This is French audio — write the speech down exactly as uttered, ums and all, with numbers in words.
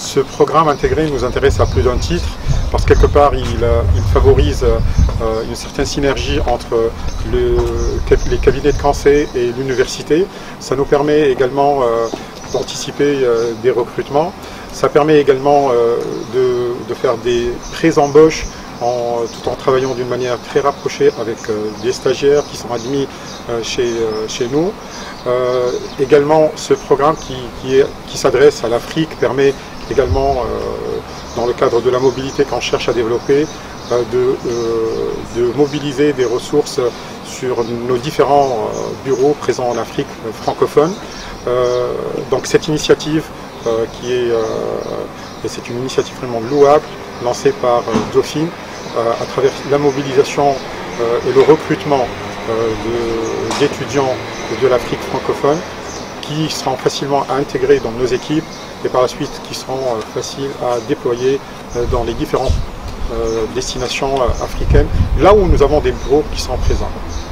ce programme intégré nous intéresse à plus d'un titre, parce que quelque part il, il favorise euh, une certaine synergie entre le, les cabinets de conseil et l'université. Ça nous permet également euh, d'anticiper euh, des recrutements. Ça permet également euh, de, de faire des pré-embauches en, tout en travaillant d'une manière très rapprochée avec euh, des stagiaires qui sont admis euh, chez, euh, chez nous. Euh, également, ce programme qui, qui, qui s'adresse à l'Afrique permet également, euh, dans le cadre de la mobilité qu'on cherche à développer, euh, de, euh, de mobiliser des ressources sur nos différents euh, bureaux présents en Afrique euh, francophone. Euh, donc cette initiative, euh, qui est, euh, et c'est une initiative vraiment louable, lancée par euh, Dauphine, euh, à travers la mobilisation euh, et le recrutement euh, d'étudiants de, de l'Afrique francophone, qui seront facilement à intégrer dans nos équipes et par la suite qui seront euh, faciles à déployer euh, dans les différentes euh, destinations euh, africaines, là où nous avons des bureaux qui sont présents.